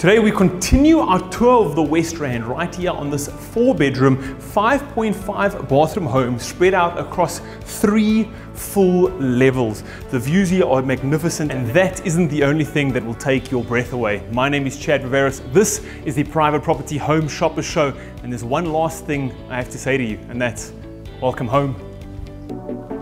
Today we continue our tour of the Westrand right here on this 4-bedroom, 5.5 bathroom home spread out across 3 full levels. The views here are magnificent, and that isn't the only thing that will take your breath away. My name is Chad Viveiros. This is the Private Property Home Shopper Show, and there's one last thing I have to say to you, and that's welcome home.